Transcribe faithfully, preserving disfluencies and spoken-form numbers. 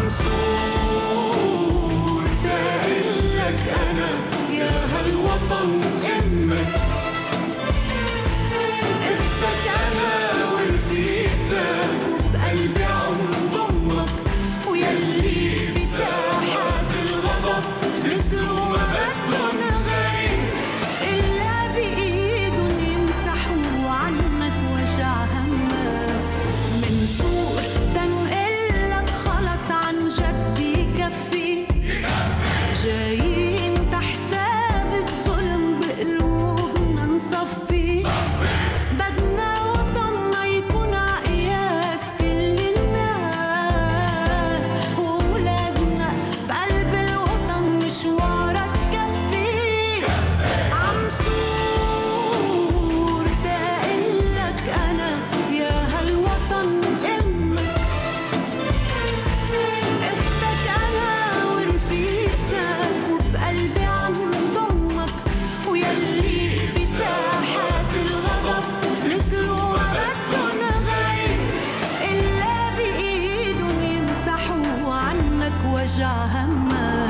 منصور داقلك أنا يا هالوطن أمك، اختك أنا ورفيقتك وبقلبي عم ضمك، ويلي بساحات الغضب نزلوا ما بدن غير إلا بإيدن يمسحوا عنك وجع همك. منصور تنقلك خلص عن جد يكفي، جايين تحساب الظلم بقلوبنا نصفي، بدنا وطننا يكون عقياس كل الناس، وولادنا بقلب الوطن مشوارها تكفي. عم صور داقلك أنا يا هالوطن أمك، اختك أنا ورفيقتك وبقلبي عم ضمك، ويلي بساحات الغضب نزلوا ما بدن غير إلا بإيدن يمسحوا عنك وجع همك.